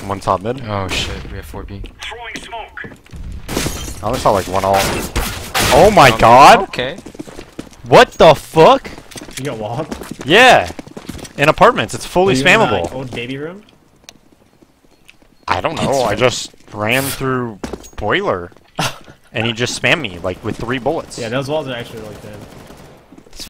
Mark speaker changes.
Speaker 1: One top mid.
Speaker 2: Oh shit, we have 4B.
Speaker 3: Throwing smoke.
Speaker 1: I only saw like one all. Oh my god!
Speaker 2: Okay.
Speaker 1: What the fuck?
Speaker 4: You got walled?
Speaker 1: Yeah! In apartments, it's fully
Speaker 4: Were you in that,
Speaker 1: spammable.
Speaker 4: like, old baby room?
Speaker 1: I don't know, I just ran through boiler. And he just spammed me, like, with 3 bullets.
Speaker 4: Yeah, those walls are actually really thin.